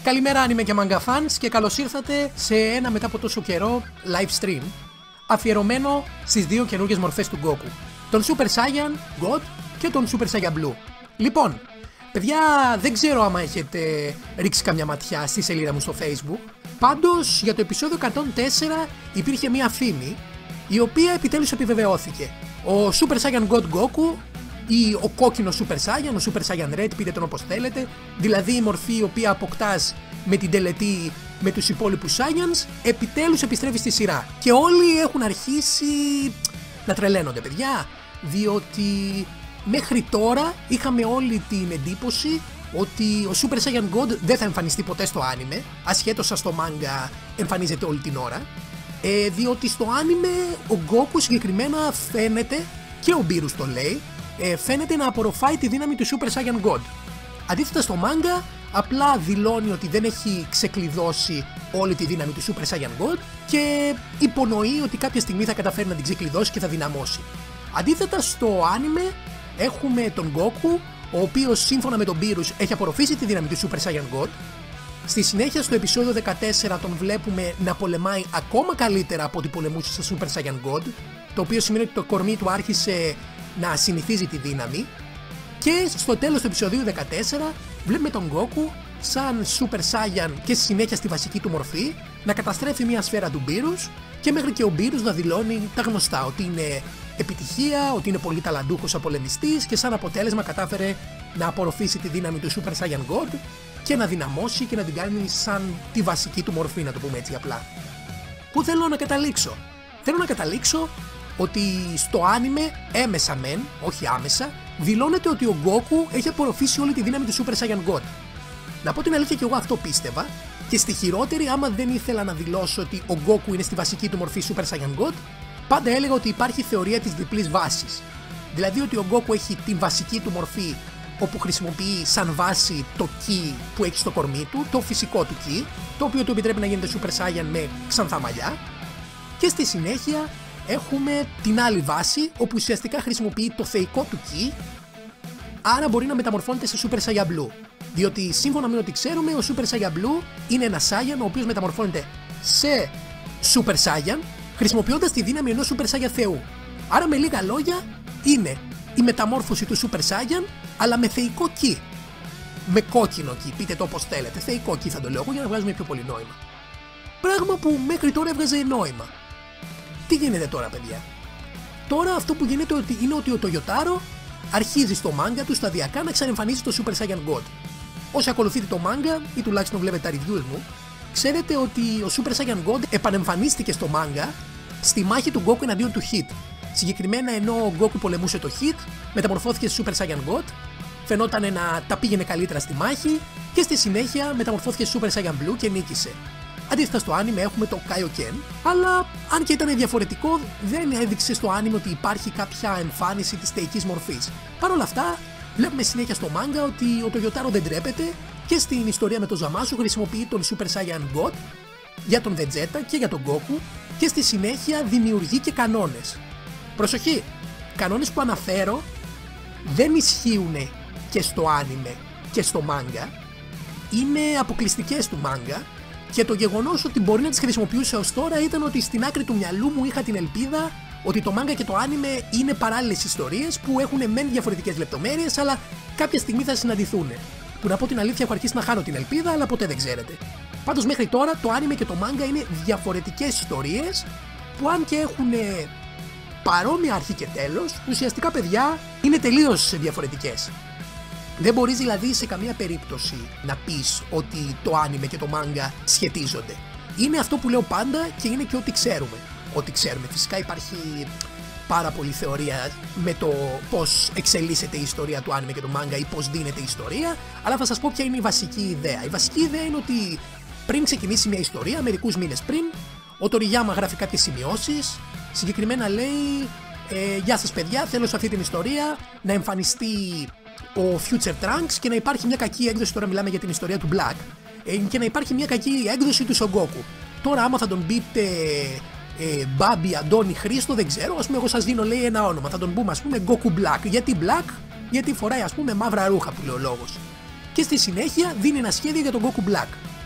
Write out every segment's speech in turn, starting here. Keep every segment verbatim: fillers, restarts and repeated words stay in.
Καλημέρα anime και manga fans και καλώς ήρθατε σε ένα μετά από τόσο καιρό live stream αφιερωμένο στις δύο καινούργιες μορφές του Goku, τον Super Saiyan God και τον Super Saiyan Blue. Λοιπόν, παιδιά, δεν ξέρω άμα έχετε ρίξει καμιά ματιά στη σελίδα μου στο Facebook, πάντως για το επεισόδιο εκατόν τέσσερα υπήρχε μία φήμη η οποία επιτέλους επιβεβαιώθηκε. Ο Super Saiyan God Goku ή ο κόκκινος Super Saiyan, ο Super Saiyan Red, πείτε τον όπως θέλετε, δηλαδή η μορφή η οποία αποκτάς με την τελετή με τους υπόλοιπους Saiyans, επιτέλους επιστρέφει στη σειρά. Και όλοι έχουν αρχίσει να τρελαίνονται, παιδιά, διότι μέχρι τώρα είχαμε όλη την εντύπωση ότι ο Super Saiyan God δεν θα εμφανιστεί ποτέ στο άνιμε, ασχέτως αν στο manga εμφανίζεται όλη την ώρα, ε, διότι στο άνιμε ο Goku συγκεκριμένα φαίνεται, και ο Beerus το λέει, Ε, φαίνεται να απορροφάει τη δύναμη του Super Saiyan God. Αντίθετα στο manga απλά δηλώνει ότι δεν έχει ξεκλειδώσει όλη τη δύναμη του Super Saiyan God και υπονοεί ότι κάποια στιγμή θα καταφέρει να την ξεκλειδώσει και θα δυναμώσει. Αντίθετα στο anime έχουμε τον Goku, ο οποίος σύμφωνα με τον Beerus έχει απορροφήσει τη δύναμη του Super Saiyan God. Στη συνέχεια στο επεισόδιο δεκατέσσερα τον βλέπουμε να πολεμάει ακόμα καλύτερα από ό,τι πολεμούσε στο Super Saiyan God, το οποίο σημαίνει ότι το κορμί του άρχισε να συνηθίζει τη δύναμη, και στο τέλος του επεισοδίου δεκατέσσερα βλέπουμε τον Goku σαν Super Saiyan και στη συνέχεια στη βασική του μορφή να καταστρέφει μια σφαίρα του Beerus και μέχρι και ο Beerus να δηλώνει τα γνωστά, ότι είναι επιτυχία, ότι είναι πολύ ταλαντούχος απολεμιστής και σαν αποτέλεσμα κατάφερε να απορροφήσει τη δύναμη του Super Saiyan God και να δυναμώσει και να την κάνει σαν τη βασική του μορφή, να το πούμε έτσι απλά. Πού θέλω να καταλήξω? Θέλω να καταλήξω ότι στο άνιμε έμεσα μεν, όχι άμεσα, δηλώνεται ότι ο Goku έχει απορροφήσει όλη τη δύναμη του Super Saiyan God. Να πω την αλήθεια, και εγώ αυτό πίστευα, και στη χειρότερη, άμα δεν ήθελα να δηλώσω ότι ο Goku είναι στη βασική του μορφή Super Saiyan God, πάντα έλεγα ότι υπάρχει θεωρία της διπλής βάσης. Δηλαδή ότι ο Goku έχει την βασική του μορφή, όπου χρησιμοποιεί σαν βάση το ki που έχει στο κορμί του, το φυσικό του ki, το οποίο του επιτρέπει να γίνεται Super Saiyan με ξανθά μαλλιά, και στη συνέχεια έχουμε την άλλη βάση, όπου ουσιαστικά χρησιμοποιεί το θεϊκό του ki, άρα μπορεί να μεταμορφώνεται σε Super Saiyan Blue. Διότι σύμφωνα με ό,τι ξέρουμε, ο Super Saiyan Blue είναι ένα Saiyan ο οποίος μεταμορφώνεται σε Super Saiyan χρησιμοποιώντας τη δύναμη ενός Super Saiyan θεού. Άρα με λίγα λόγια είναι η μεταμόρφωση του Super Saiyan, αλλά με θεϊκό ki. Με κόκκινο ki, πείτε το όπως θέλετε. Θεϊκό ki θα το λέω εγώ για να βγάζουμε πιο πολύ νόημα. Πράγμα που μέχρι τώρα έβγαζε νόημα. Τι γίνεται τώρα, παιδιά? Τώρα αυτό που γίνεται είναι ότι ο Toyotaro αρχίζει στο manga του σταδιακά να ξανεμφανίζει το Super Saiyan God. Όσοι ακολουθείτε το manga ή τουλάχιστον βλέπετε τα reviews μου, ξέρετε ότι ο Super Saiyan God επανεμφανίστηκε στο manga στη μάχη του Goku εναντίον του Hit. Συγκεκριμένα, ενώ ο Goku πολεμούσε το Hit, μεταμορφώθηκε σε Super Saiyan God, φαινόταν να τα πήγαινε καλύτερα στη μάχη και στη συνέχεια μεταμορφώθηκε σε Super Saiyan Blue και νίκησε. Αντίθετα στο άνιμε έχουμε το Kaioken, αλλά αν και ήταν διαφορετικό, δεν έδειξε στο άνιμε ότι υπάρχει κάποια εμφάνιση της θεϊκής μορφής. Παρ' όλα αυτά, βλέπουμε συνέχεια στο manga ότι ο Toyotaro δεν τρέπεται και στην ιστορία με τον Zamasu χρησιμοποιεί τον Super Saiyan God για τον Vegeta και για τον Goku και στη συνέχεια δημιουργεί και κανόνες. Προσοχή! Κανόνες που αναφέρω δεν ισχύουν και στο άνιμε και στο manga, είναι αποκλειστικές του manga. Και το γεγονός ότι μπορεί να τις χρησιμοποιούσε ως τώρα ήταν ότι στην άκρη του μυαλού μου είχα την ελπίδα ότι το manga και το anime είναι παράλληλες ιστορίες που έχουν μεν διαφορετικές λεπτομέρειες, αλλά κάποια στιγμή θα συναντηθούν. Που να πω την αλήθεια, έχω αρχίσει να χάνω την ελπίδα, αλλά ποτέ δεν ξέρετε. Πάντως μέχρι τώρα το anime και το manga είναι διαφορετικές ιστορίες που, αν και έχουν παρόμοια αρχή και τέλος, ουσιαστικά, παιδιά, είναι τελείως διαφορετικές. Δεν μπορείς δηλαδή σε καμία περίπτωση να πεις ότι το άνιμε και το μάγκα σχετίζονται. Είναι αυτό που λέω πάντα και είναι και ό,τι ξέρουμε. Ό,τι ξέρουμε. Φυσικά υπάρχει πάρα πολλή θεωρία με το πώς εξελίσσεται η ιστορία του άνιμε και του μάγκα ή πώς δίνεται η ιστορία, αλλά θα σας πω ποια είναι η βασική ιδέα. Η βασική ιδέα είναι ότι πριν ξεκινήσει μια ιστορία, μερικούς μήνες πριν, ο Τοριγιάμα γράφει κάποιες σημειώσεις, συγκεκριμένα λέει ε, «Γεια σας παιδιά, θέλω σε αυτή την ιστορία να εμφανιστεί ο Future Trunks και να υπάρχει μια κακή έκδοση», τώρα μιλάμε για την ιστορία του Black, ε, και να υπάρχει μια κακή έκδοση του Son Goku. Τώρα άμα θα τον πείτε ε, Μπάμπι, Αντώνη, Χρήστο, δεν ξέρω, ας πούμε εγώ σας δίνω, λέει, ένα όνομα, θα τον πούμε ας πούμε Goku Black. Γιατί Black? Γιατί φοράει ας πούμε μαύρα ρούχα, που λέει ο λόγος. Και στη συνέχεια δίνει ένα σχέδιο για τον Goku Black.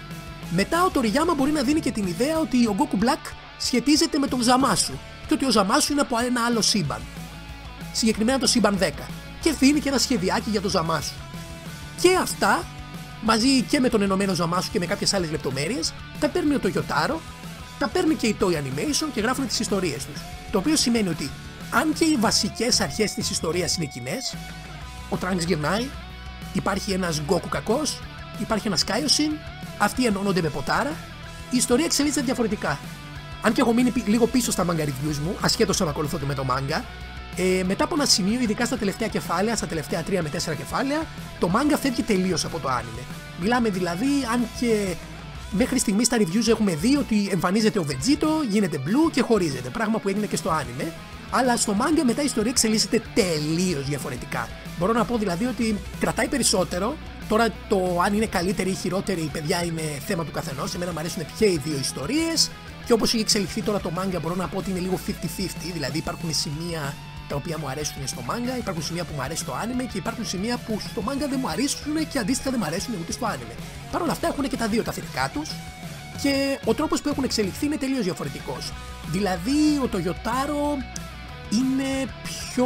Μετά ο Τοριγιάμα μπορεί να δίνει και την ιδέα ότι ο Goku Black σχετίζεται με τον Ζαμάσου και ότι ο Ζαμάσου είναι από ένα άλλο σύμπαν. Συγκεκριμένα το σύμπαν δέκα. Και δίνει και ένα σχεδιάκι για τον Ζαμάσου. Και αυτά, μαζί και με τον ενωμένο Ζαμάσου και με κάποιες άλλες λεπτομέρειες, τα παίρνει ο Τογιοτάρο, τα παίρνει και η Toei Animation και γράφουν τις ιστορίες τους. Το οποίο σημαίνει ότι αν και οι βασικές αρχές της ιστορίας είναι κοινές, ο Trunks γυρνάει, υπάρχει ένας Goku κακός, υπάρχει ένας Kaioshin, αυτοί ενώνονται με ποτάρα, η ιστορία εξελίσσεται διαφορετικά. Αν και έχω μείνει λίγο πίσω στα manga reviews μου, ασχέτως αν ακολουθώ και με το manga, ε, μετά από ένα σημείο, ειδικά στα τελευταία κεφάλαια, στα τελευταία τρία με τέσσερα κεφάλαια, το manga φεύγει τελείως από το anime. Μιλάμε δηλαδή, αν και μέχρι στιγμής στα reviews έχουμε δει ότι εμφανίζεται ο Vegito, γίνεται blue και χωρίζεται, πράγμα που έγινε και στο anime, αλλά στο manga μετά η ιστορία εξελίσσεται τελείως διαφορετικά. Μπορώ να πω δηλαδή ότι κρατάει περισσότερο. Τώρα το αν είναι καλύτερη ή χειρότερη, παιδιά, είναι θέμα του καθενός. Εμένα μου αρέσουν και οι δύο ιστορίες. Και όπως έχει εξελιχθεί τώρα το manga, μπορώ να πω ότι είναι λίγο πενήντα πενήντα. Δηλαδή υπάρχουν σημεία τα οποία μου αρέσουν στο manga, υπάρχουν σημεία που μου αρέσει στο anime και υπάρχουν σημεία που στο manga δεν μου αρέσουν και αντίστοιχα δεν μου αρέσουν ούτε στο anime. Παρ' όλα αυτά έχουν και τα δύο τα θετικά τους και ο τρόπος που έχουν εξελιχθεί είναι τελείως διαφορετικός. Δηλαδή ο Τογιοτάρο είναι πιο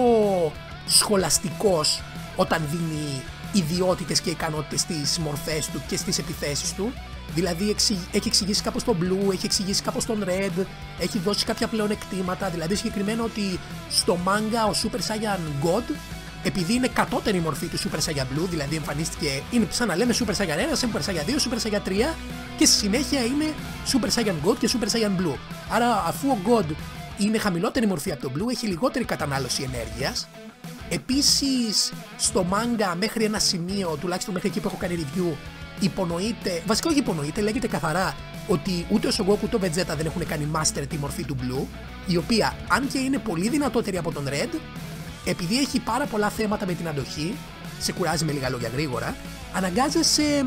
σχολαστικός όταν δίνει ιδιότητες και ικανότητες στις μορφές του και στις επιθέσεις του. Δηλαδή έχει εξηγήσει κάπως τον Blue, έχει εξηγήσει κάπως τον Red, έχει δώσει κάποια πλεονεκτήματα. Δηλαδή συγκεκριμένα ότι στο manga ο Super Saiyan God, επειδή είναι κατώτερη μορφή του Super Saiyan Blue, δηλαδή εμφανίστηκε, είναι σαν να λέμε Super Saiyan ένα, Super Saiyan δύο, Super Saiyan τρία και στη συνέχεια είναι Super Saiyan God και Super Saiyan Blue. Άρα αφού ο God είναι χαμηλότερη μορφή από τον Blue, έχει λιγότερη κατανάλωση ενέργειας. Επίσης στο manga μέχρι ένα σημείο, τουλάχιστον μέχρι εκεί που έχω κάνει review, υπονοείται, βασικά όχι υπονοείται, λέγεται καθαρά ότι ούτε ο Son Goku ούτε ο Vegeta δεν έχουν κάνει master τη μορφή του Blue, η οποία αν και είναι πολύ δυνατότερη από τον Red, επειδή έχει πάρα πολλά θέματα με την αντοχή, σε κουράζει με λίγα λόγια γρήγορα, αναγκάζεσαι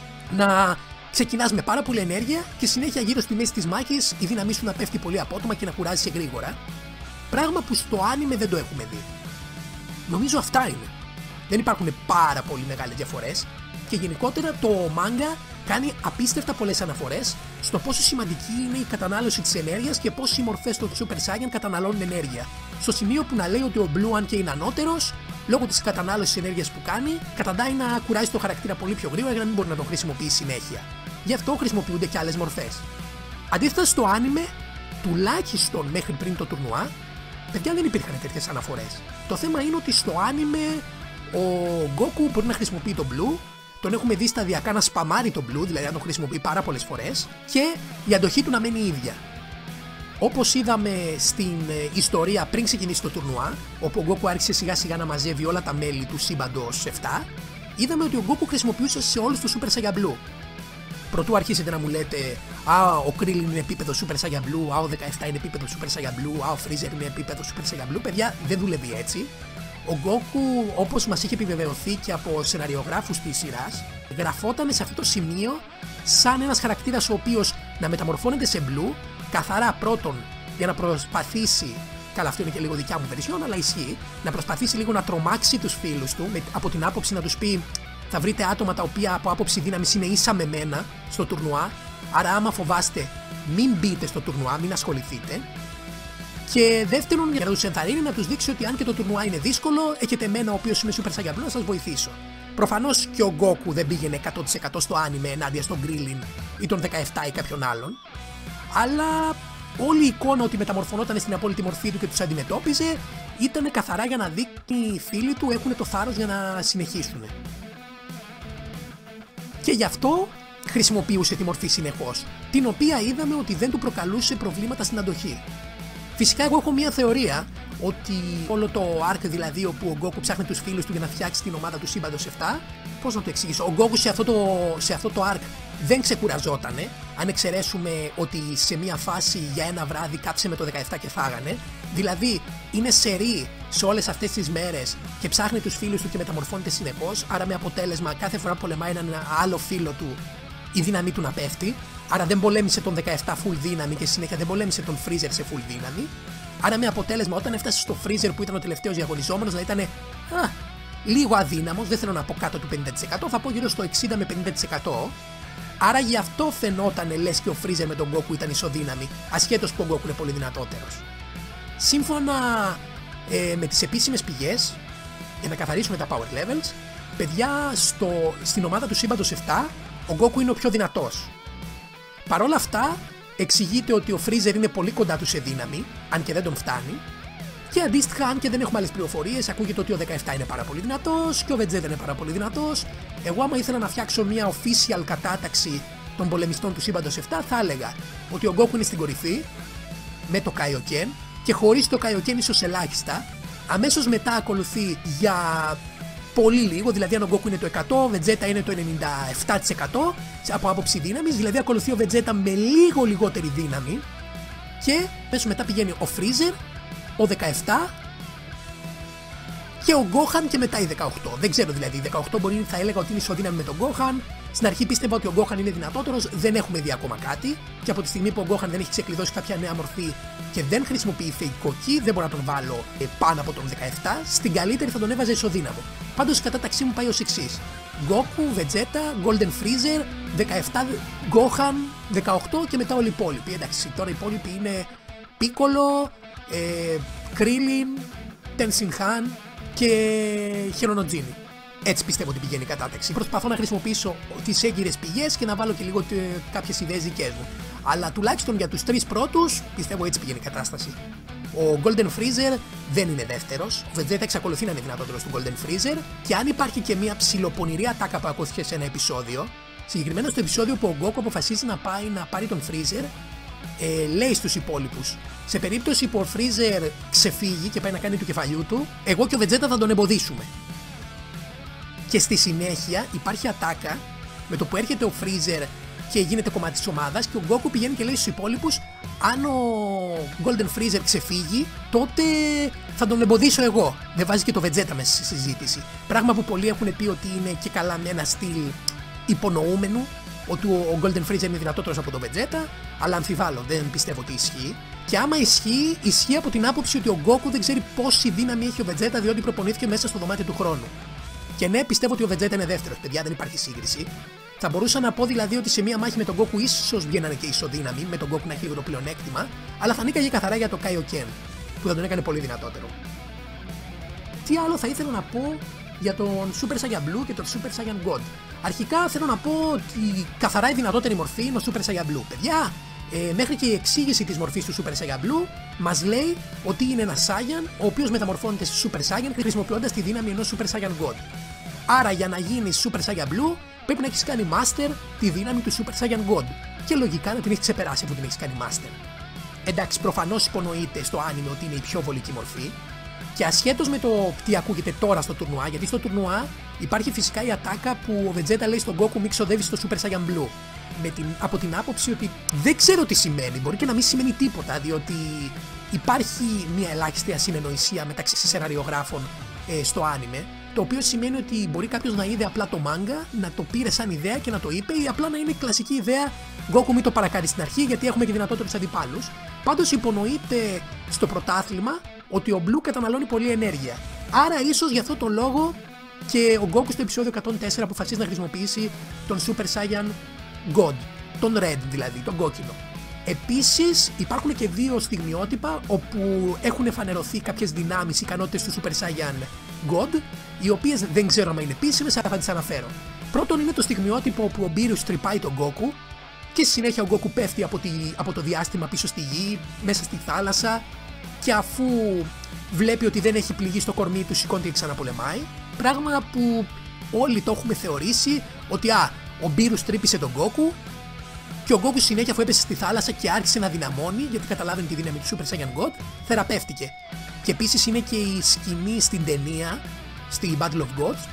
να ξεκινάς με πάρα πολλή ενέργεια και συνέχεια γύρω στη μέση της μάχης η δύναμή σου να πέφτει πολύ απότομα και να κουράζεσαι γρήγορα, πράγμα που στο anime δεν το έχουμε δει. Νομίζω αυτά είναι. Δεν υπάρχουν πάρα πολύ μεγάλες διαφορές. Και γενικότερα το manga κάνει απίστευτα πολλές αναφορές στο πόσο σημαντική είναι η κατανάλωση της ενέργειας και πώς οι μορφές των Super Saiyan καταναλώνουν ενέργεια. Στο σημείο που να λέει ότι ο Blue, αν και είναι ανώτερος, λόγω της κατανάλωσης ενέργειας που κάνει, καταντάει να κουράζει το χαρακτήρα πολύ πιο γρήγορα για να μην μπορεί να τον χρησιμοποιήσει συνέχεια. Γι' αυτό χρησιμοποιούνται και άλλες μορφές. Αντίθετα στο anime, τουλάχιστον μέχρι πριν το τουρνουά, παιδιά δεν υπήρχαν τέτοιες αναφορές. Το θέμα είναι ότι στο anime ο Goku μπορεί να χρησιμοποιεί το Blue. Τον έχουμε δει σταδιακά να σπαμάρει το Blue, δηλαδή να τον χρησιμοποιεί πάρα πολλές φορές και η αντοχή του να μένει ίδια. Όπως είδαμε στην ιστορία πριν ξεκινήσει το τουρνουά, όπου ο Goku άρχισε σιγά σιγά να μαζεύει όλα τα μέλη του σύμπαντος επτά, είδαμε ότι ο Goku χρησιμοποιούσε σε όλους τους Super Saiyan Blue. Προτού αρχίσετε να μου λέτε «Α, ο Krillin είναι επίπεδο Super Saiyan Blue, α, ο δεκαεπτά είναι επίπεδο Super Saiyan Blue, α, ο Freezer είναι επίπεδο Super Saiyan Blue», παιδιά, δεν δουλεύει έτσι. Ο Goku, όπως μας είχε επιβεβαιωθεί και από σεναριογράφους της σειράς, γραφόταν σε αυτό το σημείο σαν ένας χαρακτήρας ο οποίος να μεταμορφώνεται σε Blue, καθαρά πρώτον για να προσπαθήσει, καλά αυτό είναι και λίγο δικιά μου βερσιόν, αλλά ισχύει, να προσπαθήσει λίγο να τρομάξει τους φίλους του, με, από την άποψη να τους πει θα βρείτε άτομα τα οποία από άποψη δύναμης είναι ίσα με μένα στο τουρνουά, άρα άμα φοβάστε μην μπείτε στο τουρνουά, μην ασχοληθείτε. Και δεύτερον, για να τους ενθαρρύνει, να τους δείξει ότι αν και το τουρνουά είναι δύσκολο, έχετε εμένα ο οποίος είμαι Super Saiyan Blue να σας βοηθήσω. Προφανώς και ο Goku δεν πήγαινε εκατό τοις εκατό στο anime ενάντια στον Krillin ή τον δεκαεπτά ή κάποιον άλλον, αλλά όλη η εικόνα ότι μεταμορφωνόταν στην απόλυτη μορφή του και τους αντιμετώπιζε ήταν καθαρά για να δείχνει οι φίλοι του έχουν το θάρρος για να συνεχίσουν. Και γι' αυτό χρησιμοποιούσε τη μορφή συνεχώς, την οποία είδαμε ότι δεν του προκαλούσε προβλήματα στην αντοχή. Φυσικά εγώ έχω μια θεωρία ότι όλο το arc δηλαδή όπου ο Goku ψάχνει τους φίλους του για να φτιάξει την ομάδα του σύμπαντος επτά, πώς να το εξηγήσω, ο Goku σε αυτό το, σε αυτό το arc δεν ξεκουραζότανε, αν εξαιρέσουμε ότι σε μια φάση για ένα βράδυ κάψε με το δεκαεπτά και φάγανε, δηλαδή είναι σερί σε όλες αυτές τις μέρες και ψάχνει τους φίλους του και μεταμορφώνεται συνεχώς, άρα με αποτέλεσμα κάθε φορά που πολεμάει έναν άλλο φίλο του η δύναμή του να πέφτει. Άρα δεν πολέμησε τον δεκαεπτά full δύναμη και συνέχεια δεν πολέμησε τον Freezer σε full δύναμη. Άρα με αποτέλεσμα όταν έφτασε στο Freezer που ήταν ο τελευταίος διαγωνιζόμενος να ήταν α, λίγο αδύναμος, δεν θέλω να πω κάτω του πενήντα τοις εκατό, θα πω γύρω στο εξήντα με πενήντα τοις εκατό. Άρα γι' αυτό φαινόταν λες και ο Freezer με τον Goku ήταν ισοδύναμοι, ασχέτως που ο Goku είναι πολύ δυνατότερος. Σύμφωνα ε, με τις επίσημες πηγές, για να καθαρίσουμε τα power levels, παιδιά, στο, στην ομάδα του σύμπαντος επτά, ο Goku είναι ο πιο δυνατός. Παρ' όλα αυτά, εξηγείται ότι ο Freezer είναι πολύ κοντά του σε δύναμη, αν και δεν τον φτάνει. Και αντίστοιχα, αν και δεν έχουμε άλλες πληροφορίες, ακούγεται ότι ο δεκαεπτά είναι πάρα πολύ δυνατός και ο Vegeta είναι πάρα πολύ δυνατός. Εγώ, άμα ήθελα να φτιάξω μια official κατάταξη των πολεμιστών του σύμπαντος επτά, θα έλεγα ότι ο Goku είναι στην κορυφή, με το Kaioken, και χωρίς το Kaioken ίσως ελάχιστα. Αμέσως μετά ακολουθεί για πολύ λίγο, δηλαδή αν ο Goku είναι το εκατό, ο Vegeta είναι το ενενήντα επτά τοις εκατό από άποψη δύναμης, δηλαδή ακολουθεί ο Vegeta με λίγο λιγότερη δύναμη. Και πέσω μετά πηγαίνει ο Freezer, ο δεκαεπτά και ο Gohan και μετά η δεκαοκτώ. Δεν ξέρω δηλαδή, η δεκαοκτώ μπορεί θα έλεγα ότι είναι ισοδύναμη με τον Gohan. Στην αρχή πίστευα ότι ο Gohan είναι δυνατότερος, δεν έχουμε δει ακόμα κάτι. Και από τη στιγμή που ο Gohan δεν έχει ξεκλειδώσει κάποια νέα μορφή και δεν χρησιμοποιεί θεϊκό ki, δεν μπορώ να τον βάλω ε, πάνω από τον δεκαεπτά. Στην καλύτερη θα τον έβαζα ισοδύναμο. Πάντως η κατάταξή μου πάει ως εξής: Goku, Vegeta, Golden Freezer, δεκαεπτά Gohan, δεκαοκτώ και μετά όλοι οι υπόλοιποι. Εντάξει, τώρα οι υπόλοιποι είναι Piccolo, ε, Krillin, Tenshin Han και Χερονοτζίνι. Έτσι πιστεύω ότι πηγαίνει η κατάταξη. Προσπαθώ να χρησιμοποιήσω τις έγκυρες πηγές και να βάλω και λίγο κάποιες ιδέες δικές μου. Αλλά τουλάχιστον για τους τρεις πρώτους πιστεύω έτσι πηγαίνει η κατάσταση. Ο Golden Freezer δεν είναι δεύτερος. Ο Vegeta εξακολουθεί να είναι δυνατότερος του Golden Freezer. Και αν υπάρχει και μια ψιλοπονηρή ατάκα που ακούστηκε σε ένα επεισόδιο, συγκεκριμένα στο επεισόδιο που ο Goku αποφασίζει να πάει να πάρει τον Freezer, ε, λέει στους υπόλοιπους: σε περίπτωση που ο Freezer ξεφύγει και πάει να κάνει του κεφαλιού του, εγώ και ο Vegeta θα τον εμποδίσουμε. Και στη συνέχεια υπάρχει ατάκα με το που έρχεται ο Freezer και γίνεται κομμάτι της ομάδας και ο Goku πηγαίνει και λέει στους υπόλοιπους: αν ο Golden Freezer ξεφύγει, τότε θα τον εμποδίσω εγώ. Δεν βάζει και το Vegeta μέσα στη συζήτηση. Πράγμα που πολλοί έχουν πει ότι είναι και καλά με ένα στυλ υπονοούμενου, ότι ο Golden Freezer είναι δυνατότερος από τον Vegeta, αλλά αμφιβάλλω, δεν πιστεύω ότι ισχύει. Και άμα ισχύει, ισχύει από την άποψη ότι ο Goku δεν ξέρει πόση δύναμη έχει ο Vegeta, διότι προπονήθηκε μέσα στο δωμάτιο του χρόνου. Και ναι, πιστεύω ότι ο Vegeta είναι δεύτερος, παιδιά, δεν υπάρχει σύγκριση. Θα μπορούσα να πω δηλαδή ότι σε μία μάχη με τον Goku ίσως βγαίνανε και ισοδύναμοι, με τον Goku να έχει λίγο το πλεονέκτημα, αλλά θα νίκαγε καθαρά για το Kaioken, που θα τον έκανε πολύ δυνατότερο. Τι άλλο θα ήθελα να πω για τον Super Saiyan Blue και τον Super Saiyan God? Αρχικά θέλω να πω ότι καθαρά η δυνατότερη μορφή είναι ο Super Saiyan Blue. Παιδιά, ε, μέχρι και η εξήγηση της μορφής του Super Saiyan Blue μας λέει ότι είναι ένα Saiyan ο οποίος μεταμορφώνεται σε Super Saiyan χρησιμοποιώντας τη δύναμη ενός Super Saiyan God. Άρα για να γίνεις Super Saiyan Blue πρέπει να έχεις κάνει Master τη δύναμη του Super Saiyan God και λογικά να την έχεις ξεπεράσει αφού την έχεις κάνει Master. Εντάξει, προφανώς υπονοείται στο άνιμε ότι είναι η πιο βολική μορφή και ασχέτως με το τι ακούγεται τώρα στο τουρνουά, γιατί στο τουρνουά υπάρχει φυσικά η ατάκα που ο Vegeta λέει στον Goku: μη ξοδεύεις στο Super Saiyan Blue. Με την, από την άποψη ότι δεν ξέρω τι σημαίνει, μπορεί και να μην σημαίνει τίποτα, διότι υπάρχει μια ελάχιστη ασυνεννοησία μεταξύ σεναριογράφων ε, στο άνιμε, το οποίο σημαίνει ότι μπορεί κάποιος να είδε απλά το μάγκα, να το πήρε σαν ιδέα και να το είπε, ή απλά να είναι κλασική ιδέα Goku μη το παρακάνει στην αρχή γιατί έχουμε και δυνατότερους αντιπάλους. Πάντως υπονοείται στο πρωτάθλημα ότι ο Blue καταναλώνει πολύ ενέργεια. Άρα ίσως για αυτό τον λόγο και ο Goku στο επεισόδιο εκατόν τέσσερα αποφασίζει να χρησιμοποιήσει τον Super Saiyan God, τον Red δηλαδή, τον κόκκινο. Επίσης υπάρχουν και δύο στιγμιότυπα όπου έχουν φανερωθεί κάποιες δυνάμεις, ικανότητες του Super Saiyan God, οι οποίες δεν ξέρω αν είναι επίσημες, αλλά θα τις αναφέρω. Πρώτον είναι το στιγμιότυπο όπου ο Beerus τρυπάει τον Goku και στη συνέχεια ο Goku πέφτει από, τη, από το διάστημα πίσω στη γη, μέσα στη θάλασσα, και αφού βλέπει ότι δεν έχει πληγεί στο κορμί του, σηκώνεται και ξαναπολεμάει. Πράγμα που όλοι το έχουμε θεωρήσει ότι α, ο Beerus τρύπησε τον Goku και ο Goku συνέχεια, αφού έπεσε στη θάλασσα και άρχισε να δυναμώνει γιατί καταλάβαινε τη δύναμη του Super Saiyan God, θεραπεύτηκε. Και επίσης είναι και η σκηνή στην ταινία, στη Battle of Gods,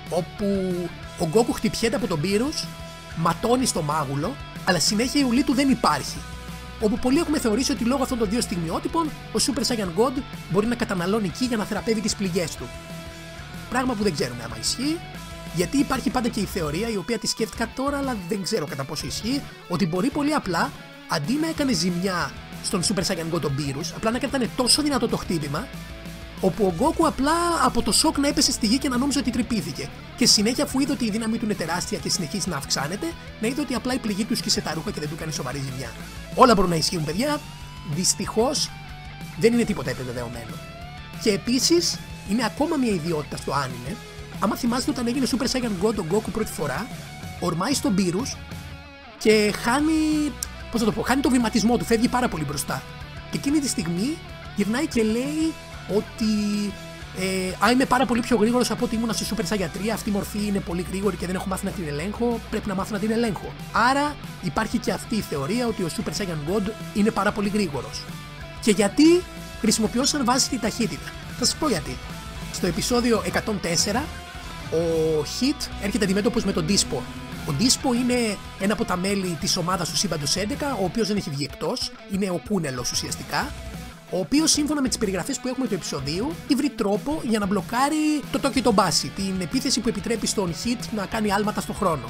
όπου ο Goku χτυπιέται από τον Beerus, ματώνει στο μάγουλο, αλλά συνέχεια η ουλή του δεν υπάρχει. Όπου πολλοί έχουμε θεωρήσει ότι λόγω αυτών των δύο στιγμιότυπων ο Super Saiyan God μπορεί να καταναλώνει ki για να θεραπεύει τις πληγές του. Πράγμα που δεν ξέρουμε άμα ισχύει, γιατί υπάρχει πάντα και η θεωρία, η οποία τη σκέφτηκα τώρα αλλά δεν ξέρω κατά πόσο ισχύει, ότι μπορεί πολύ απλά αντί να έκανε ζημιά στον Super Saiyan God τον Beerus, απλά να κρατάνε τόσο δυνατό το χτύπημα όπου ο Γκόκου απλά από το σοκ να έπεσε στη γη και να νόμιζε ότι τρυπήθηκε. Και συνέχεια, αφού είδε ότι η δύναμή του είναι τεράστια και συνεχίζει να αυξάνεται, να είδε ότι απλά η πληγή του σκίσε τα ρούχα και δεν του κάνει σοβαρή ζημιά. Όλα μπορούν να ισχύουν, παιδιά. Δυστυχώς δεν είναι τίποτα επιβεβαιωμένο. Και επίσης είναι ακόμα μια ιδιότητα στο άνιμε. Άμα θυμάστε, όταν έγινε Super Saiyan God ο Γκόκου πρώτη φορά, ορμάει στον πύρους και χάνει. Πώς θα το πω, χάνει το βηματισμό του, φεύγει πάρα πολύ μπροστά. Και εκείνη τη στιγμή γυρνάει και λέει ότι ε, α, είμαι πάρα πολύ πιο γρήγορος από ό,τι ήμουν στη Super Saiyan τρία. Αυτή η μορφή είναι πολύ γρήγορη και δεν έχω μάθει να την ελέγχω. Πρέπει να μάθω να την ελέγχω. Άρα υπάρχει και αυτή η θεωρία ότι ο Super Saiyan God είναι πάρα πολύ γρήγορος. Και γιατί χρησιμοποιώ σαν βάση τη ταχύτητα. Θα σας πω γιατί. Στο επεισόδιο εκατόν τέσσερα ο Hit έρχεται αντιμέτωπος με τον Dispo. Ο Dispo είναι ένα από τα μέλη της ομάδας του σύμπαντος έντεκα, ο οποίος δεν έχει βγει εκτός, είναι ο Κούνελος ουσιαστικά, ο οποίος σύμφωνα με τις περιγραφές που έχουμε του επεισοδίου βρει τρόπο για να μπλοκάρει το Tokyo Tobashi, την επίθεση που επιτρέπει στον Hit να κάνει άλματα στον χρόνο.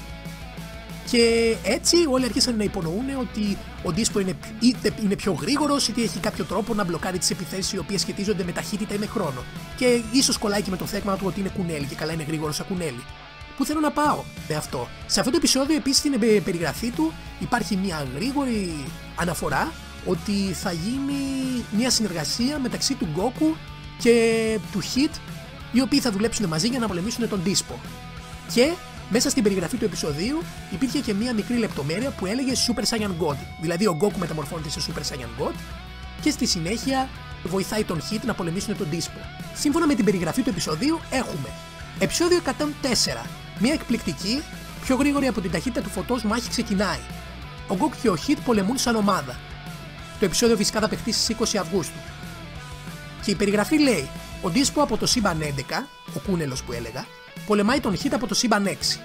Και έτσι όλοι αρχίσαν να υπονοούν ότι ο Dispo είναι είτε είναι πιο γρήγορος, είτε έχει κάποιο τρόπο να μπλοκάρει τις επιθέσεις οι οποίες σχετίζονται με ταχύτητα ή με χρόνο. Και ίσως κολλάει και με το θέμα του ότι είναι κουνέλι και καλά είναι γρήγορος σαν κουνέλι. Πού θέλω να πάω με αυτό? Σε αυτό το επεισόδιο επίσης στην περιγραφή του υπάρχει μια γρήγορη αναφορά ότι θα γίνει μια συνεργασία μεταξύ του Goku και του Hit, οι οποίοι θα δουλέψουν μαζί για να πολεμήσουν τον Dispo. Και μέσα στην περιγραφή του επεισοδίου υπήρχε και μια μικρή λεπτομέρεια που έλεγε Super Saiyan God, δηλαδή ο Goku μεταμορφώνεται σε Super Saiyan God και στη συνέχεια βοηθάει τον Hit να πολεμήσουν τον Dispo. Σύμφωνα με την περιγραφή του επεισοδίου έχουμε επεισόδιο εκατόν τέσσερα. Μια εκπληκτική, πιο γρήγορη από την ταχύτητα του φωτός μάχη ξεκινάει. Ο Goku και ο Hit πολεμούν σαν ομάδα. Το επεισόδιο φυσικά θα παιχτεί στις είκοσι Αυγούστου. Και η περιγραφή λέει: ο Dispo από το σύμπαν έντεκα, ο Κούνελος που έλεγα, πολεμάει τον Hit από το σύμπαν έξι.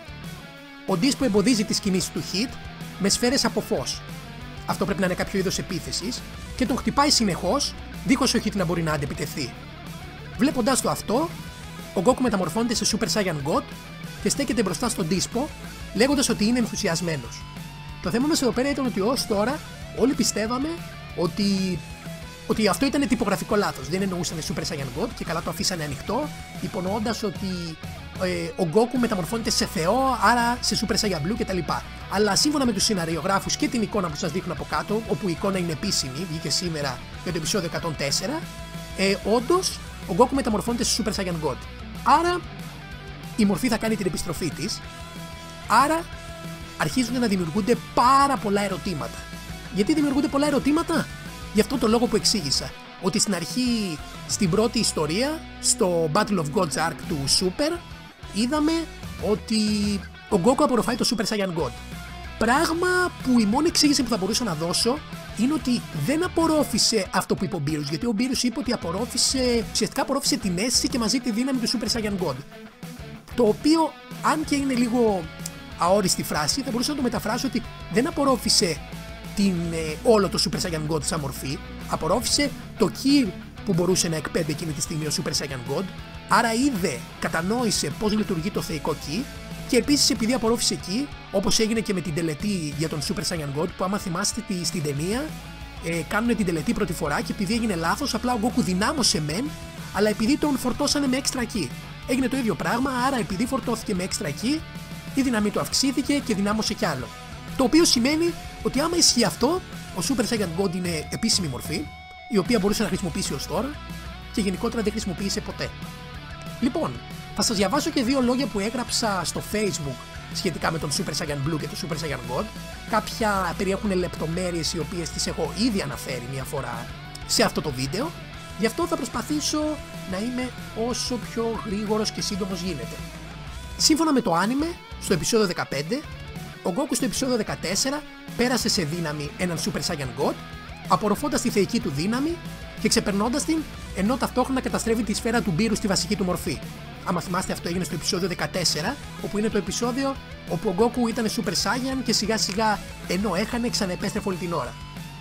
Ο Dispo εμποδίζει τις κινήσεις του Hit με σφαίρες από φως. Αυτό πρέπει να είναι κάποιο είδος επίθεσης και τον χτυπάει συνεχώς, δίχως ο Hit να μπορεί να αντεπιτεθεί. Βλέποντας το αυτό, ο Goku μεταμορφώνεται σε Super Saiyan God και στέκεται μπροστά στον Dispo, λέγοντας ότι είναι ενθουσιασμένος. Το θέμα μας εδώ πέρα ήταν ότι ως τώρα όλοι πιστεύαμε ότι, ότι αυτό ήταν τυπογραφικό λάθος. Δεν εννοούσαν Super Saiyan God και καλά το αφήσανε ανοιχτό, υπονοώντας ότι ε, ο Goku μεταμορφώνεται σε Θεό, άρα σε Super Saiyan Blue κτλ. Αλλά σύμφωνα με τους σεναριογράφους και την εικόνα που σας δείχνω από κάτω, όπου η εικόνα είναι επίσημη, βγήκε σήμερα για το επεισόδιο εκατόν τέσσερα, ε, όντως ο Goku μεταμορφώνεται σε Super Saiyan God. Άρα η μορφή θα κάνει την επιστροφή της, άρα αρχίζουν να δημιουργούνται πάρα πολλά ερωτήματα. Γιατί δημιουργούνται πολλά ερωτήματα? Γι' αυτό το λόγο που εξήγησα. Ότι στην αρχή, στην πρώτη ιστορία, στο Battle of Gods Arc του Super, είδαμε ότι ο Goku απορροφάει το Super Saiyan God. Πράγμα που η μόνη εξήγηση που θα μπορούσα να δώσω είναι ότι δεν απορρόφησε αυτό που είπε ο Beerus, γιατί ο Beerus είπε ότι απορρόφησε, ουσιαστικά απορρόφησε την αίσθηση και μαζί τη δύναμη του Super Saiyan God. Το οποίο, αν και είναι λίγο αόριστη φράση, θα μπορούσα να το μεταφράσω ότι δεν απορρόφησε την, ε, όλο το Super Saiyan God σαν μορφή, απορρόφησε το ki που μπορούσε να εκπέμπει εκείνη τη στιγμή ο Super Saiyan God, άρα είδε, κατανόησε πώς λειτουργεί το θεϊκό ki και επίσης επειδή απορρόφησε ki, όπως έγινε και με την τελετή για τον Super Saiyan God, που άμα θυμάστε τη, στην ταινία ε, κάνουν την τελετή πρώτη φορά και επειδή έγινε λάθος, απλά ο Goku δυνάμωσε μεν, αλλά επειδή τον φορτώσανε με extra ki. Έγινε το ίδιο πράγμα, άρα επειδή φορτώθηκε με extra ki, η δύναμή του αυξήθηκε και δυνάμωσε κι άλλο. Το οποίο σημαίνει ότι άμα ισχύει αυτό, ο Super Saiyan God είναι επίσημη μορφή, η οποία μπορούσε να χρησιμοποιήσει ως τώρα και γενικότερα δεν χρησιμοποίησε ποτέ. Λοιπόν, θα σας διαβάσω και δύο λόγια που έγραψα στο Facebook σχετικά με τον Super Saiyan Blue και τον Super Saiyan God. Κάποια περιέχουν λεπτομέρειες οι οποίες τις έχω ήδη αναφέρει μια φορά σε αυτό το βίντεο. Γι' αυτό θα προσπαθήσω να είμαι όσο πιο γρήγορος και σύντομος γίνεται. Σύμφωνα με το άνιμε, στο επεισόδιο δεκαπέντε, ο Goku στο επεισόδιο δεκατέσσερα πέρασε σε δύναμη έναν Super Saiyan God, απορροφώντας τη θεϊκή του δύναμη και ξεπερνώντας την, ενώ ταυτόχρονα καταστρέφει τη σφαίρα του Beerus στη βασική του μορφή. Άμα θυμάστε, αυτό έγινε στο επεισόδιο δεκατέσσερα, όπου είναι το επεισόδιο όπου ο Goku ήταν Super Saiyan και σιγά σιγά, ενώ έχανε, ξαναεπέστρεφε όλη την ώρα.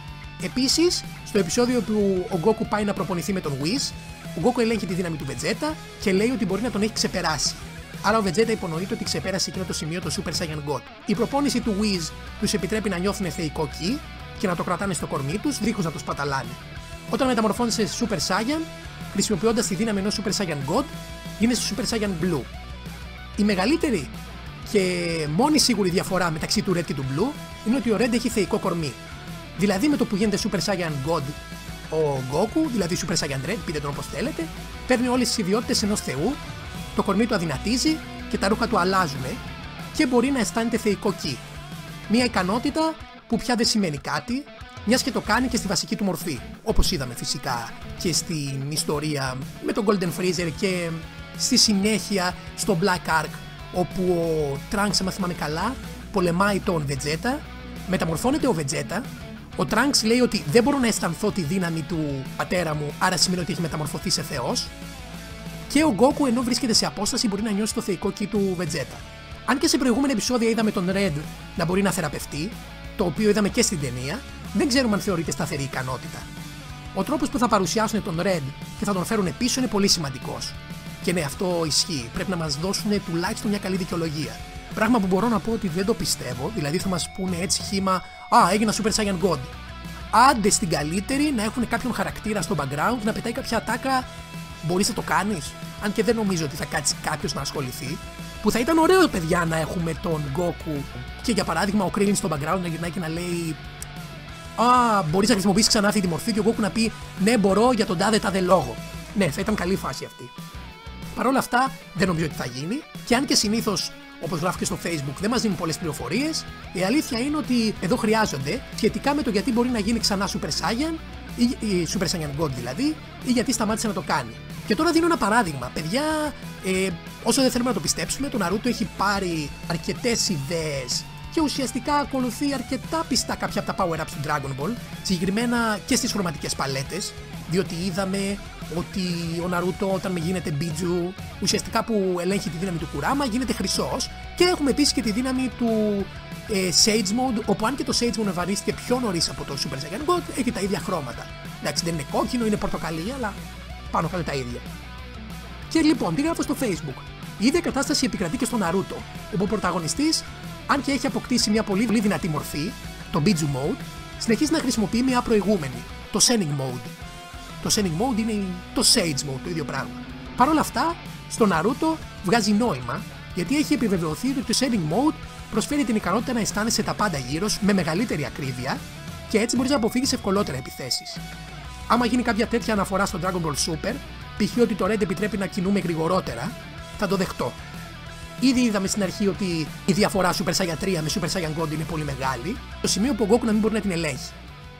Επίσης, στο επεισόδιο που ο Goku πάει να προπονηθεί με τον Whis, ο Goku ελέγχει τη δύναμη του Vegeta και λέει ότι μπορεί να τον έχει ξεπεράσει. Άρα ο Vegeta υπονοείται ότι ξεπέρασε εκείνο το σημείο το Super Saiyan God. Η προπόνηση του Whis τους επιτρέπει να νιώθουν θεϊκό ki και να το κρατάνε στο κορμί τους, δίχως να το σπαταλάνε. Όταν μεταμορφώνεσαι σε Super Saiyan, χρησιμοποιώντας τη δύναμη ενός Super Saiyan God, γίνεται Super Saiyan Blue. Η μεγαλύτερη και μόνη σίγουρη διαφορά μεταξύ του Red και του Blue είναι ότι ο Red έχει θεϊκό κορμί. Δηλαδή με το που γίνεται Super Saiyan God ο Goku, δηλαδή Super Saiyan Red, πείτε τον όπως θέλετε, παίρνει όλες τις ιδιότητες ενός θεού, το κορμί του αδυνατίζει και τα ρούχα του αλλάζουν και μπορεί να αισθάνεται θεϊκό ki. Μια ικανότητα που πια δεν σημαίνει κάτι, μιας και το κάνει και στη βασική του μορφή, όπως είδαμε φυσικά και στην ιστορία με τον Golden Freezer και στη συνέχεια στο Black Ark, όπου ο Trunks, αν θυμάμαι καλά, πολεμάει τον Vegeta, μεταμορφώνεται ο Vegeta, ο Trunks λέει ότι δεν μπορώ να αισθανθώ τη δύναμη του πατέρα μου, άρα σημαίνει ότι έχει μεταμορφωθεί σε θεός, και ο Goku ενώ βρίσκεται σε απόσταση μπορεί να νιώσει το θεϊκό ki του Vegeta. Αν και σε προηγούμενα επεισόδια είδαμε τον Red να μπορεί να θεραπευτεί, το οποίο είδαμε και στην ταινία, δεν ξέρουμε αν θεωρείται σταθερή ικανότητα. Ο τρόπος που θα παρουσιάσουν τον Red και θα τον φέρουν πίσω είναι πολύ σημαντικός. Και ναι, αυτό ισχύει. Πρέπει να μας δώσουν τουλάχιστον μια καλή δικαιολογία. Πράγμα που μπορώ να πω ότι δεν το πιστεύω, δηλαδή θα μας πούνε έτσι χύμα «Α, έγινα Super Saiyan God». Άντε στην καλύτερη να έχουν κάποιον χαρακτήρα στο background, να πετάει κάποια ατάκα. Μπορείς να το κάνεις? Αν και δεν νομίζω ότι θα κάτσει κάποιος να ασχοληθεί. Που θα ήταν ωραίο, παιδιά, να έχουμε τον Goku και για παράδειγμα ο Krillin στο background να γυρνάει και να λέει «Α, μπορείς να χρησιμοποιήσεις ξανά αυτή τη μορφή» και ο Goku να πει «Ναι, μπορώ για τον τάδε τάδε λόγο». Ναι, θα ήταν καλή φάση αυτή. Παρ' όλα αυτά δεν νομίζω ότι θα γίνει, και αν και συνήθως, όπως γράφει και στο Facebook, δεν μας δίνουν πολλές πληροφορίες, η αλήθεια είναι ότι εδώ χρειάζονται σχετικά με το γιατί μπορεί να γίνει ξανά Super Saiyan, ή, ή Super Saiyan God δηλαδή, ή γιατί σταμάτησε να το κάνει. Και τώρα δίνω ένα παράδειγμα. Παιδιά, ε, όσο δεν θέλουμε να το πιστέψουμε, το Naruto έχει πάρει αρκετές ιδέες και ουσιαστικά ακολουθεί αρκετά πιστά κάποια από τα power-ups του Dragon Ball, συγκεκριμένα και στις χρωματικές παλέτες, διότι είδαμε ότι ο Naruto όταν γίνεται Biju, ουσιαστικά που ελέγχει τη δύναμη του Kurama, γίνεται χρυσός, και έχουμε επίσης και τη δύναμη του ε, Sage Mode, όπου αν και το Sage Mode εμφανίστηκε πιο νωρίς από το Super Saiyan God, έχει τα ίδια χρώματα. Εντάξει, δεν είναι κόκκινο, είναι πορτοκαλί, αλλά πάνω κάτω τα ίδια. Και λοιπόν, τι γράφω στο Facebook. Η ίδια κατάσταση επικρατεί και στο Naruto, όπου ο πρωταγωνιστής, αν και έχει αποκτήσει μια πολύ, πολύ δυνατή μορφή, το Biju Mode, συνεχίζει να χρησιμοποιεί μια προηγούμενη, το Sennin Mode. Το Sennin Mode είναι το Sage Mode, το ίδιο πράγμα. Παρ' όλα αυτά, στο Naruto βγάζει νόημα, γιατί έχει επιβεβαιωθεί ότι το Sennin Mode προσφέρει την ικανότητα να αισθάνεσαι τα πάντα γύρω σου με μεγαλύτερη ακρίβεια και έτσι μπορείς να αποφύγεις ευκολότερα επιθέσεις. Άμα γίνει κάποια τέτοια αναφορά στο Dragon Ball Super, π.χ. ότι το Red επιτρέπει να κινούμε γρηγορότερα, θα το δεχτώ. Ήδη είδαμε στην αρχή ότι η διαφορά Super Saiyan τρία με Super Saiyan God είναι πολύ μεγάλη, το σημείο που ο Goku να μην μπορεί να την ελέγχει.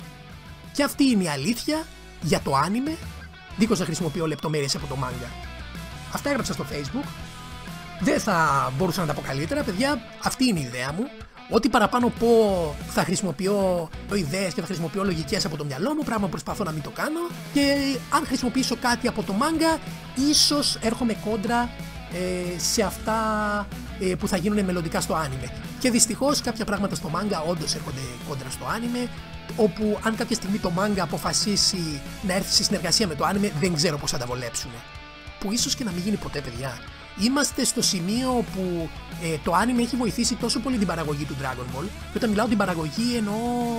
Και αυτή είναι η αλήθεια για το anime, δίχως να χρησιμοποιώ λεπτομέρειες από το manga. Αυτά έγραψα στο Facebook. Δεν θα μπορούσα να τα πω καλύτερα, παιδιά. Αυτή είναι η ιδέα μου. Ό,τι παραπάνω πω θα χρησιμοποιώ ιδέες και θα χρησιμοποιώ λογικές από το μυαλό μου, πράγμα που προσπαθώ να μην το κάνω. Και αν χρησιμοποιήσω κάτι από το manga, ίσως έρχομαι κόντρα ε, σε αυτά ε, που θα γίνουν μελλοντικά στο anime. Και δυστυχώς κάποια πράγματα στο manga όντως έρχονται κόντρα στο anime, όπου αν κάποια στιγμή το manga αποφασίσει να έρθει σε συνεργασία με το anime, δεν ξέρω πώς θα τα βολέψουν. Που ίσως και να μην γίνει ποτέ, παιδιά. Είμαστε στο σημείο που ε, το anime έχει βοηθήσει τόσο πολύ την παραγωγή του Dragon Ball, και όταν μιλάω την παραγωγή εννοώ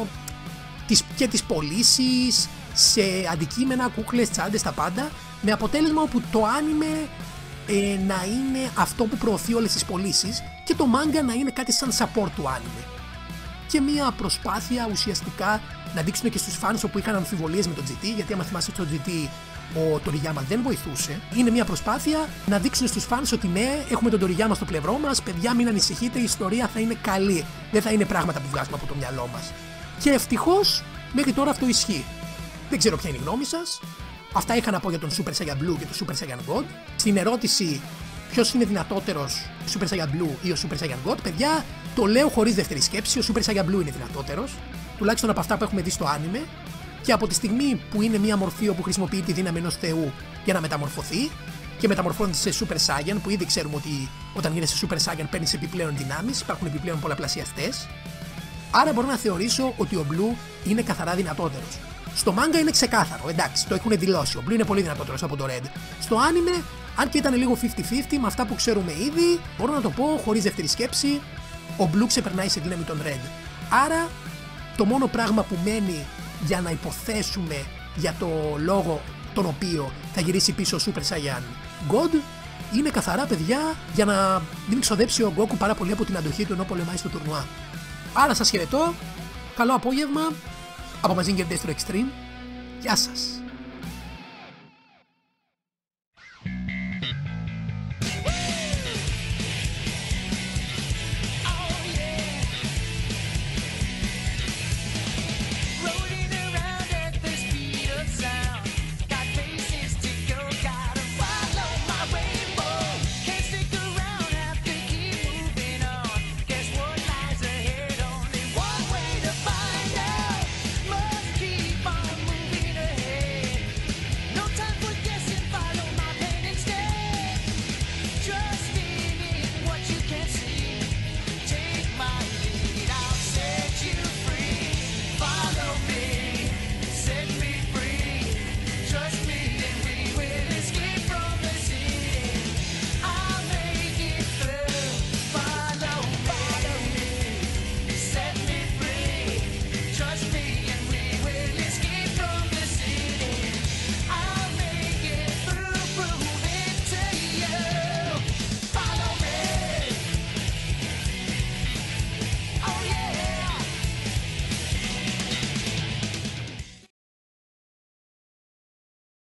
τις, και τις πωλήσεις σε αντικείμενα, κούκλες, τσάντες, τα πάντα, με αποτέλεσμα όπου το anime ε, να είναι αυτό που προωθεί όλες τις πωλήσεις και το manga να είναι κάτι σαν support του anime. Και μια προσπάθεια ουσιαστικά να δείξουν και στους fans όπου είχαν αμφιβολίες με τον τζι τι, γιατί άμα θυμάστε στο τζι τι ο Toriyama δεν βοηθούσε. Είναι μια προσπάθεια να δείξουν στους fans ότι ναι, έχουμε τον Toriyama στο πλευρό μας, παιδιά μην ανησυχείτε, η ιστορία θα είναι καλή, δεν θα είναι πράγματα που βγάζουμε από το μυαλό μας. Και ευτυχώς μέχρι τώρα αυτό ισχύει. Δεν ξέρω ποια είναι η γνώμη σας. Αυτά είχα να πω για τον Super Saiyan Blue και τον Super Saiyan God. Στην ερώτηση ποιος είναι δυνατότερος, ο Super Saiyan Blue ή ο Super Saiyan God, παιδιά, το λέω χωρίς δεύτερη σκέψη, ο Super Saiyan Blue είναι δυνατότερος, τουλάχιστον από αυτά που έχουμε δει στο anime, και από τη στιγμή που είναι μια μορφή όπου χρησιμοποιεί τη δύναμη ενός θεού για να μεταμορφωθεί και μεταμορφώνεται σε Super Saiyan, που ήδη ξέρουμε ότι όταν γίνεσαι Super Saiyan παίρνεις επιπλέον δυνάμεις, υπάρχουν επιπλέον πολλαπλασιαστές. Άρα μπορώ να θεωρήσω ότι ο Blue είναι καθαρά δυνατότερος. Στο manga είναι ξεκάθαρο, εντάξει, το έχουν δηλώσει. Ο Blue είναι πολύ δυνατότερος από το Red. Στο anime, αν και ήταν λίγο πενήντα πενήντα με αυτά που ξέρουμε ήδη, μπορώ να το πω χωρίς δεύτερη σκέψη, ο Blue ξεπερνάει σε δύναμη τον Red. Άρα, το μόνο πράγμα που μένει για να υποθέσουμε για το λόγο τον οποίο θα γυρίσει πίσω ο Super Saiyan God. Είναι καθαρά, παιδιά, για να μην ξοδέψει ο Goku πάρα πολύ από την αντοχή του ενώ πολεμάει στο τουρνουά. Άρα σας χαιρετώ, καλό απόγευμα από Mazinger Destro Extreme, γεια σας!